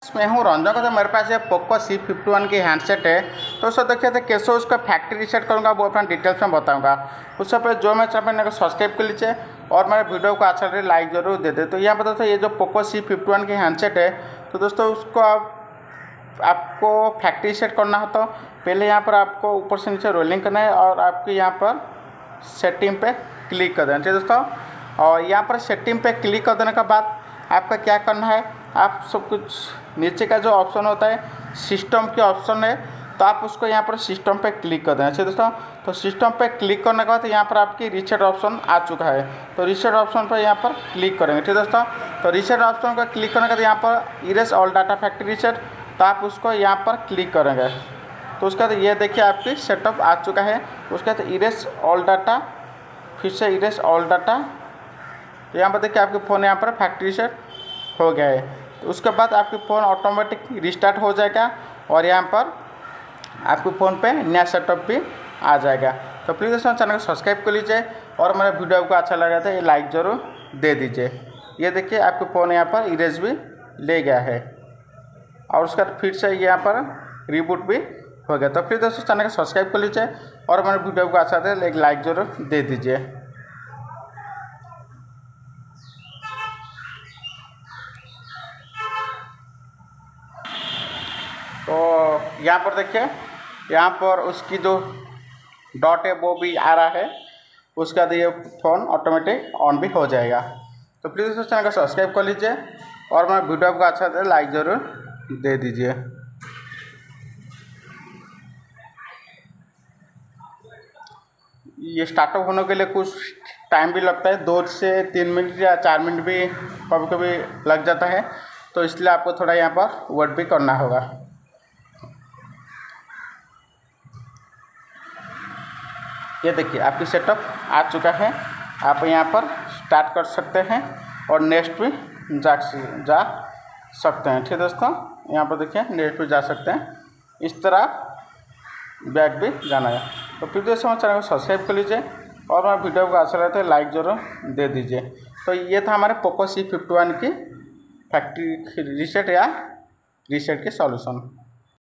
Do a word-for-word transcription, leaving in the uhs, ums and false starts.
मैं हूँ रंजन का। तो मेरे पास ये पोको सी फिफ्टी वन की हैंडसेट है। तो उसको देखिए तो कैसे उसका फैक्ट्री रीसेट करूँगा वो अपना डिटेल्स में बताऊँगा। उससे पहले जो मैं चैनल को सब्सक्राइब कर लीजिए और मेरे वीडियो को अच्छा लगे लाइक जरूर दे दे। तो यहाँ पर दोस्तों ये जो पोको सी फिफ्टी वन की हैंडसेट है, तो दोस्तों उसको आप आपको फैक्ट्री रीसेट करना हो तो पहले यहाँ पर आपको ऊपर से नीचे रोलिंग करना है और आपके यहाँ पर सेटिंग पे क्लिक कर देना चाहिए दोस्तों। और यहाँ पर सेटिंग पे क्लिक कर देने के बाद आपका क्या करना है, आप सब कुछ नीचे का जो ऑप्शन होता है सिस्टम के ऑप्शन है, तो आप उसको यहाँ पर सिस्टम पे क्लिक कर देना चाहिए दोस्तों। तो सिस्टम पे क्लिक करने के बाद यहाँ पर आपकी रीसेट ऑप्शन आ चुका है। तो रीसेट ऑप्शन पर यहाँ पर क्लिक करेंगे, ठीक है दोस्तों। तो रीसेट ऑप्शन पर क्लिक करने के बाद यहाँ पर erase all data factory reset, तो आप उसको यहाँ पर क्लिक करेंगे। तो उसके बाद ये देखिए आपकी सेटअप आ चुका है। उसके बाद इरेज ऑल डाटा, फिर से इरेज ऑल डाटा, तो यहाँ पर देखिए आपके फ़ोन यहाँ पर फैक्ट्री रीसेट हो गया है। तो उसके बाद आपके फ़ोन ऑटोमेटिक रिस्टार्ट हो जाएगा और यहाँ पर आपके फ़ोन पे नया सेटअप भी आ जाएगा। तो प्लीज़ दोस्तों चैनल को सब्सक्राइब कर लीजिए और मेरे वीडियो को अच्छा लगा तो ये लाइक ज़रूर दे दीजिए। ये देखिए आपके फ़ोन यहाँ पर इरेज भी ले गया है और उसका फिर से यहाँ पर रिबूट भी हो गया। तो प्लीज़ दोस्तों चैनल को सब्सक्राइब कर लीजिए और मेरे वीडियो को अच्छा लगे एक लाइक ज़रूर दे दीजिए। तो यहाँ पर देखिए यहाँ पर उसकी जो डॉट है वो भी आ रहा है। उसका बाद ये फ़ोन ऑटोमेटिक ऑन भी हो जाएगा। तो प्लीज़ दोस्तों चैनल को सब्सक्राइब कर लीजिए और मेरे वीडियो को अच्छा लगे लाइक ज़रूर दे दीजिए। ये स्टार्टअप होने के लिए कुछ टाइम भी लगता है, दो से तीन मिनट या चार मिनट भी कभी कभी लग जाता है। तो इसलिए आपको थोड़ा यहाँ पर वेट भी करना होगा। ये देखिए आपकी सेटअप आ चुका है। आप यहाँ पर स्टार्ट कर सकते हैं और नेक्स्ट भी जा जा सकते हैं, ठीक है दोस्तों। यहाँ पर देखिए नेक्स्ट भी जा सकते हैं, इस तरह बैक भी जाना है। तो प्लीज़ दोस्तों चैनल को सब्सक्राइब कर लीजिए और हमारे वीडियो को अच्छा लगता है लाइक ज़रूर दे दीजिए। तो ये था हमारे पोको सी फिफ्टी वन की फैक्ट्री रीसेट या रीसेट के सॉल्यूशन।